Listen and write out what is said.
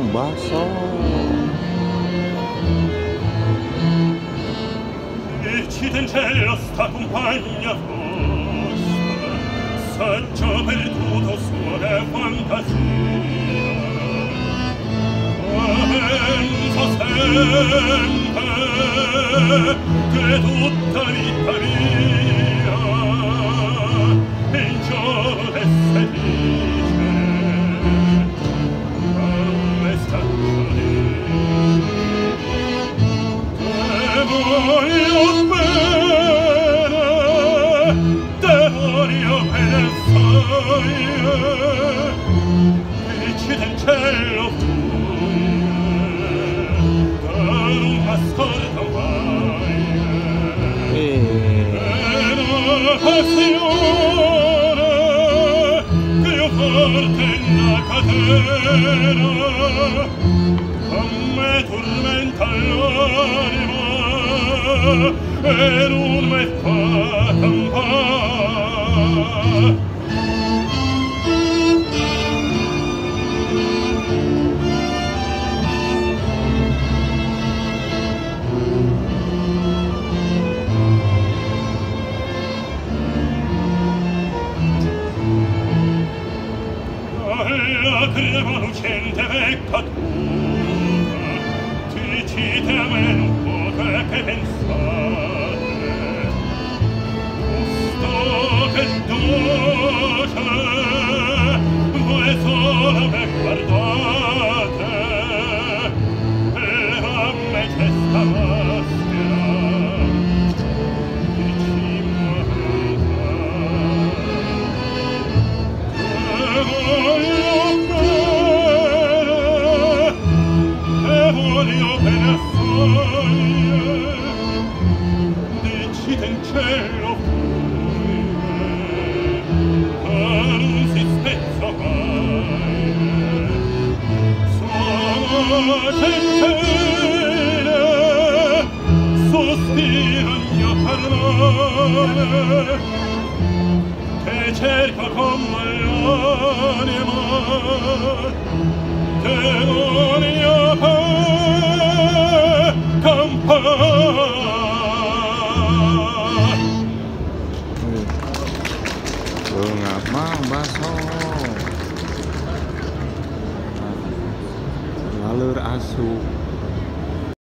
basso. In cielo sta compagna vostra, saggio perduto suore fantasia. Penso sempre che tutta vita mia in gioco è felice, come stagione. Te voglio bene, te voglio bene assai, dici del cielo ascolta mai passione che io forte nella catena a me tormenta l'anima e non me fa campare. Crema lucente veccatura, dicite a me non potrà che pensare, gusto che dolce, voi sola me guardate, levame questa maschera, dicimmo voglio bene assai, decide in cielo pure, non si spezza mai. Sono centene, sospiro il mio parlare, che cerca con l'anima, che voglio Mang baso ngalur asu